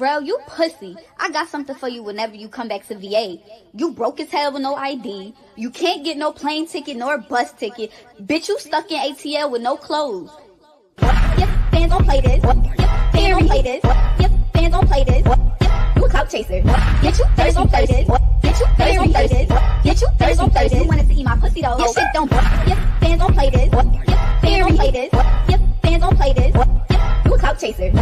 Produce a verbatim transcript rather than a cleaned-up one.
Bro, you pussy. I got something for you whenever you come back to V A. You broke as hell with no I D. You can't get no plane ticket nor bus ticket. Bitch, you stuck in A T L with no clothes. Yep, fans don't play this. Yep, fans don't play this. Yep, fans don't play this. Yep, you a clout chaser. Get you fans don't play this. Get you fans don't play this. Get you fans don't play this. You wanted to eat my pussy though. Your shit don't. Yep, fans don't play this. Yep, fans don't play this. Yep, fans don't play this. Yep, you a clout chaser.